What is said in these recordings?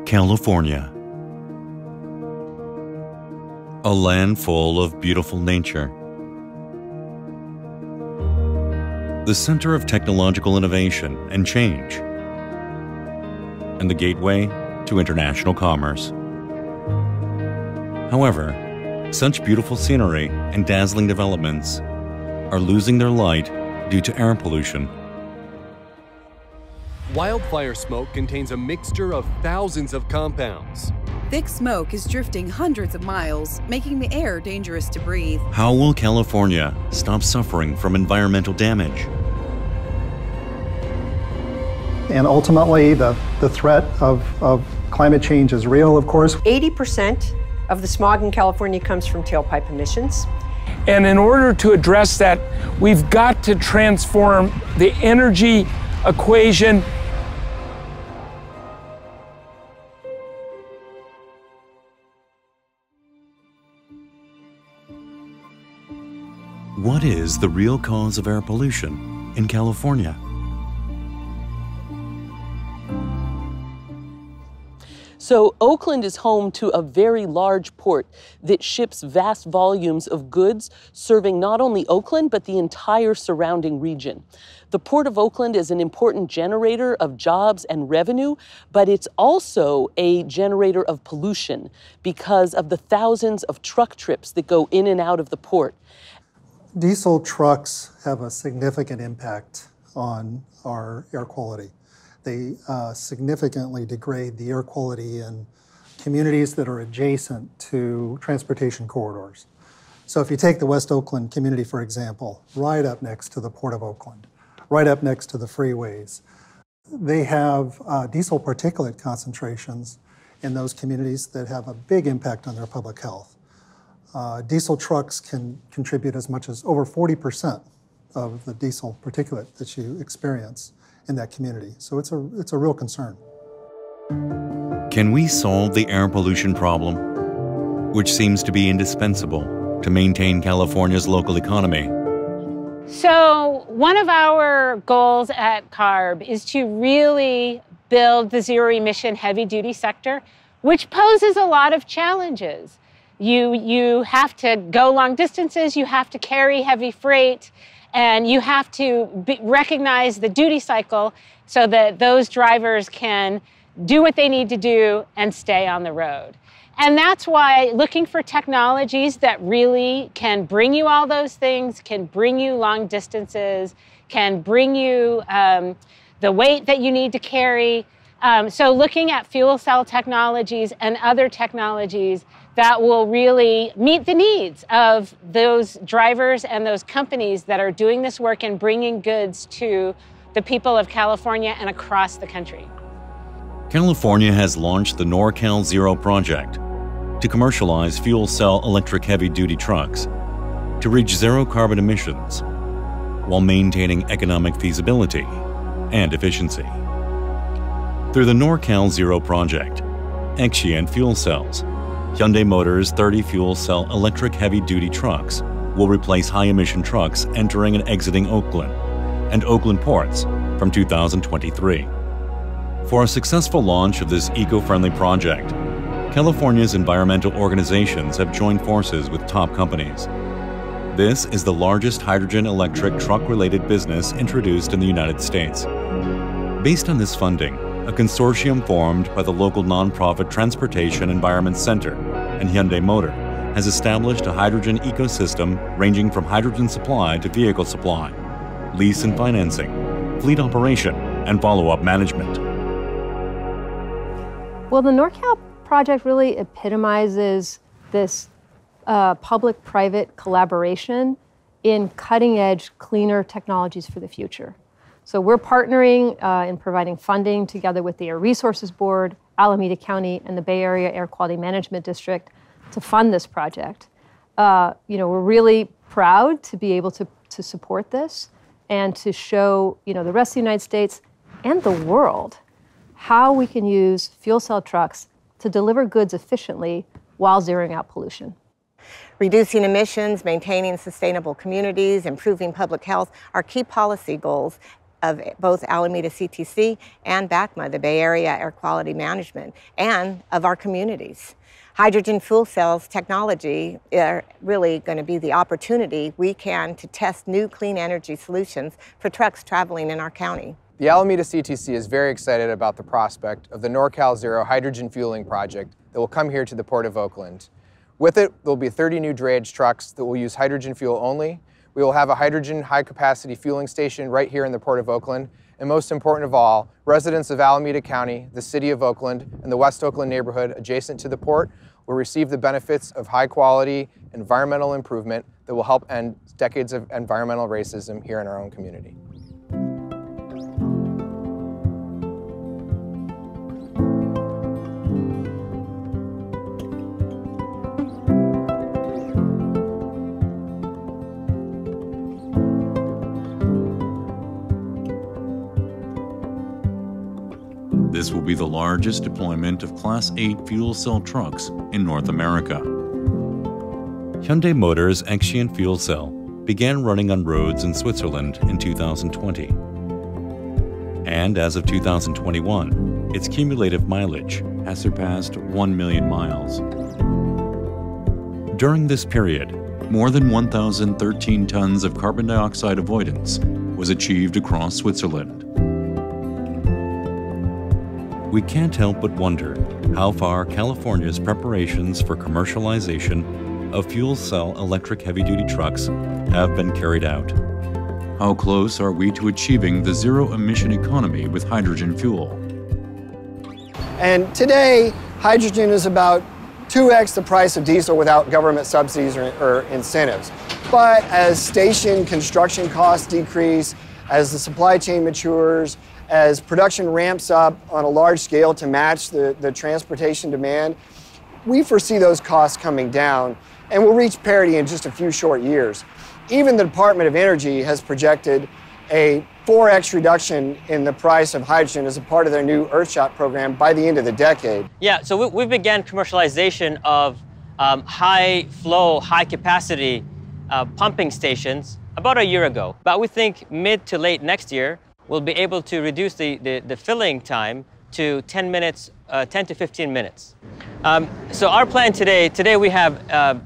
California. A land full of beautiful nature. The center of technological innovation and change. And the gateway to international commerce. However, such beautiful scenery and dazzling developments are losing their light due to air pollution. Wildfire smoke contains a mixture of thousands of compounds. Thick smoke is drifting hundreds of miles, making the air dangerous to breathe. How will California stop suffering from environmental damage? And ultimately, the threat of climate change is real, of course. 80% of the smog in California comes from tailpipe emissions. And in order to address that, we've got to transform the energy equation. What is the real cause of air pollution in California? So Oakland is home to a very large port that ships vast volumes of goods, serving not only Oakland, but the entire surrounding region. The Port of Oakland is an important generator of jobs and revenue, but it's also a generator of pollution because of the thousands of truck trips that go in and out of the port. Diesel trucks have a significant impact on our air quality. They significantly degrade the air quality in communities that are adjacent to transportation corridors. So if you take the West Oakland community, for example, right up next to the Port of Oakland, right up next to the freeways, they have diesel particulate concentrations in those communities that have a big impact on their public health. Diesel trucks can contribute as much as over 40% of the diesel particulate that you experience in that community. So it's a real concern. Can we solve the air pollution problem, which seems to be indispensable to maintain California's local economy? So one of our goals at CARB is to really build the zero-emission heavy-duty sector, which poses a lot of challenges. You have to go long distances, you have to carry heavy freight, and you have to recognize the duty cycle so that those drivers can do what they need to do and stay on the road. And that's why looking for technologies that really can bring you all those things, can bring you long distances, can bring you the weight that you need to carry. So looking at fuel cell technologies and other technologies that will really meet the needs of those drivers and those companies that are doing this work and bringing goods to the people of California and across the country. California has launched the NorCAL Zero project to commercialize fuel cell electric heavy-duty trucks to reach zero carbon emissions while maintaining economic feasibility and efficiency. Through the NorCAL Zero project, XCIENT fuel cells, Hyundai Motors' 30 fuel cell electric heavy-duty trucks will replace high-emission trucks entering and exiting Oakland and Oakland ports from 2023. For a successful launch of this eco-friendly project, California's environmental organizations have joined forces with top companies. This is the largest hydrogen electric truck-related business introduced in the United States. Based on this funding, a consortium formed by the local nonprofit Transportation Environment Center and Hyundai Motor has established a hydrogen ecosystem ranging from hydrogen supply to vehicle supply, lease and financing, fleet operation, and follow-up management. Well, the NorCal project really epitomizes this public-private collaboration in cutting-edge, cleaner technologies for the future. So we're partnering in providing funding together with the Air Resources Board, Alameda County, and the Bay Area Air Quality Management District to fund this project. We're really proud to be able to support this and to show the rest of the United States and the world how we can use fuel cell trucks to deliver goods efficiently while zeroing out pollution. Reducing emissions, maintaining sustainable communities, improving public health are key policy goals of both Alameda CTC and BACMA, the Bay Area Air Quality Management, and of our communities. Hydrogen fuel cells technology are really going to be the opportunity we can to test new clean energy solutions for trucks traveling in our county. The Alameda CTC is very excited about the prospect of the NorCAL Zero hydrogen fueling project that will come here to the Port of Oakland. With it, there will be 30 new drayage trucks that will use hydrogen fuel only. We will have a hydrogen high-capacity fueling station right here in the Port of Oakland. And most important of all, residents of Alameda County, the City of Oakland, and the West Oakland neighborhood adjacent to the port will receive the benefits of high-quality environmental improvement that will help end decades of environmental racism here in our own community. This will be the largest deployment of Class 8 fuel cell trucks in North America. Hyundai Motors' XCIENT fuel cell began running on roads in Switzerland in 2020. And as of 2021, its cumulative mileage has surpassed 1 million miles. During this period, more than 1,013 tons of carbon dioxide avoidance was achieved across Switzerland. We can't help but wonder how far California's preparations for commercialization of fuel cell electric heavy-duty trucks have been carried out. How close are we to achieving the zero-emission economy with hydrogen fuel? And today, hydrogen is about 2x the price of diesel without government subsidies or incentives. But as station construction costs decrease, as the supply chain matures, as production ramps up on a large scale to match the transportation demand, we foresee those costs coming down and will reach parity in just a few short years. Even the Department of Energy has projected a 4x reduction in the price of hydrogen as a part of their new Earthshot program by the end of the decade. Yeah, so we began commercialization of high-flow, high-capacity pumping stations about a year ago. But we think mid to late next year, we'll be able to reduce the filling time to 10 minutes, 10 to 15 minutes. So our plan today we have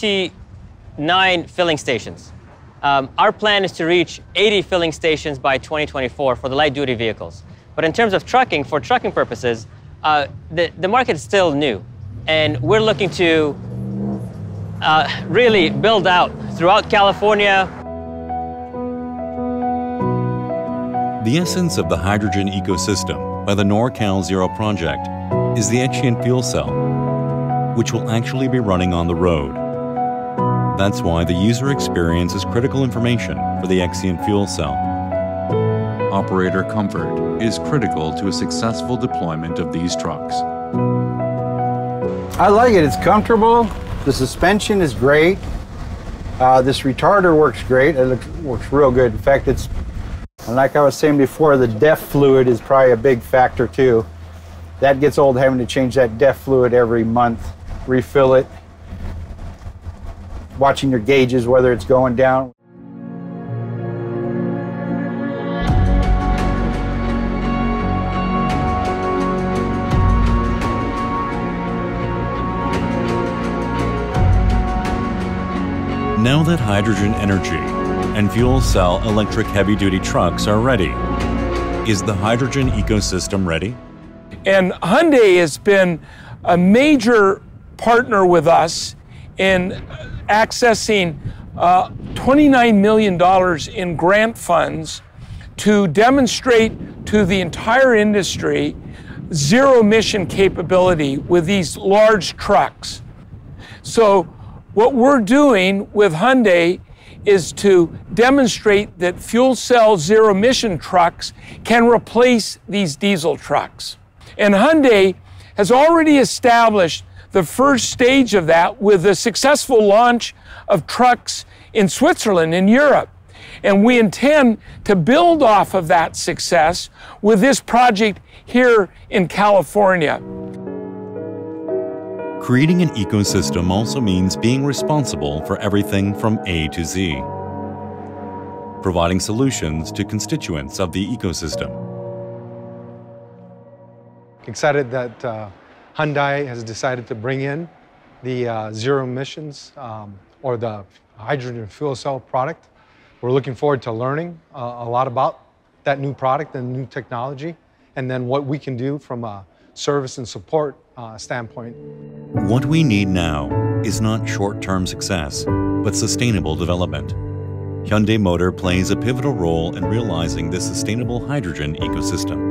29 filling stations. Our plan is to reach 80 filling stations by 2024 for the light-duty vehicles. But in terms of trucking, for trucking purposes, the market is still new. And we're looking to really build out throughout California. The essence of the hydrogen ecosystem by the NorCAL Zero project is the XCIENT fuel cell, which will actually be running on the road. That's why the user experience is critical information for the XCIENT fuel cell. Operator comfort is critical to a successful deployment of these trucks. I like it. It's comfortable. The suspension is great. This retarder works great. It works real good. In fact, it's, like I was saying before, the DEF fluid is probably a big factor too. That gets old, having to change that DEF fluid every month, refill it, watching your gauges, whether it's going down. Now that hydrogen energy and fuel cell electric heavy-duty trucks are ready, is the hydrogen ecosystem ready? And Hyundai has been a major partner with us in accessing $29 million in grant funds to demonstrate to the entire industry zero-emission capability with these large trucks. So what we're doing with Hyundai is to demonstrate that fuel cell zero-emission trucks can replace these diesel trucks. And Hyundai has already established the first stage of that with the successful launch of trucks in Switzerland, in Europe. And we intend to build off of that success with this project here in California. Creating an ecosystem also means being responsible for everything from A to Z. providing solutions to constituents of the ecosystem. Excited that Hyundai has decided to bring in the zero emissions or the hydrogen fuel cell product. We're looking forward to learning a lot about that new product and new technology, and then what we can do from a service and support standpoint. What we need now is not short-term success, but sustainable development. Hyundai Motor plays a pivotal role in realizing this sustainable hydrogen ecosystem.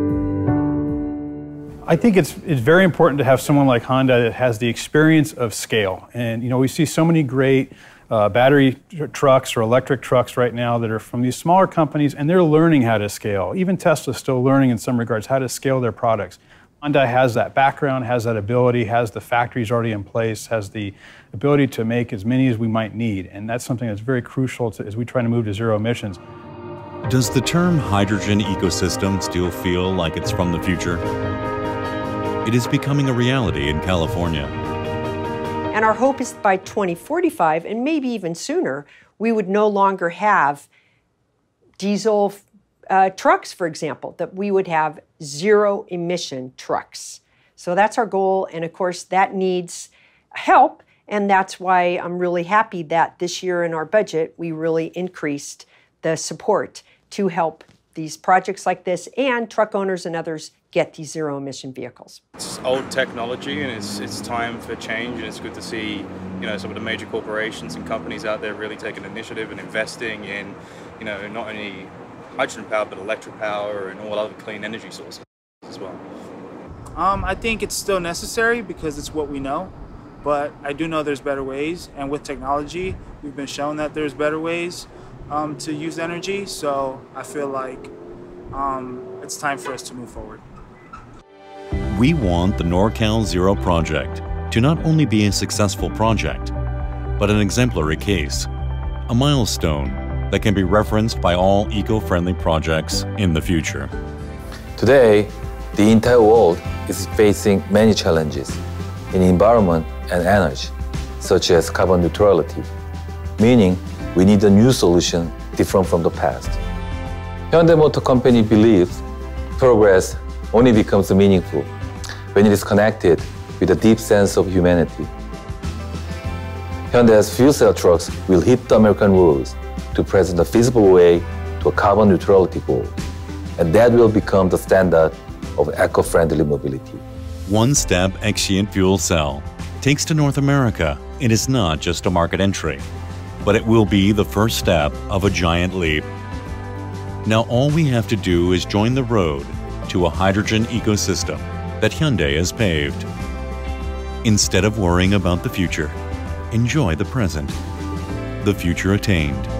I think it's very important to have someone like Hyundai that has the experience of scale. And you know, we see so many great battery trucks or electric trucks right now that are from these smaller companies, and they're learning how to scale. Even Tesla's still learning in some regards how to scale their products. Hyundai has that background, has that ability, has the factories already in place, has the ability to make as many as we might need. And that's something that's very crucial as we try to move to zero emissions. Does the term hydrogen ecosystem still feel like it's from the future? It is becoming a reality in California. And our hope is by 2045, and maybe even sooner, we would no longer have diesel trucks, for example, that we would have zero emission trucks. So that's our goal, and of course that needs help, and that's why I'm really happy that this year in our budget we really increased the support to help these projects like this and truck owners and others get these zero emission vehicles. It's old technology, and it's time for change, and it's good to see, you know, some of the major corporations and companies out there really taking initiative and investing in, you know, not only hydrogen power but electric power and all other clean energy sources as well. I think it's still necessary because it's what we know, but I do know there's better ways, and with technology we've been shown that there's better ways to use energy, so I feel like it's time for us to move forward. We want the NorCAL Zero project to not only be a successful project, but an exemplary case, a milestone that can be referenced by all eco-friendly projects in the future. Today, the entire world is facing many challenges in environment and energy, such as carbon neutrality, meaning we need a new solution different from the past. Hyundai Motor Company believes progress only becomes meaningful when it is connected with a deep sense of humanity. Hyundai's fuel cell trucks will hit the American roads to present a feasible way to a carbon neutrality goal, and that will become the standard of eco-friendly mobility. One step XCIENT fuel cell takes to North America. It is not just a market entry, but it will be the first step of a giant leap. Now all we have to do is join the road to a hydrogen ecosystem that Hyundai has paved. Instead of worrying about the future, enjoy the present. The future attained.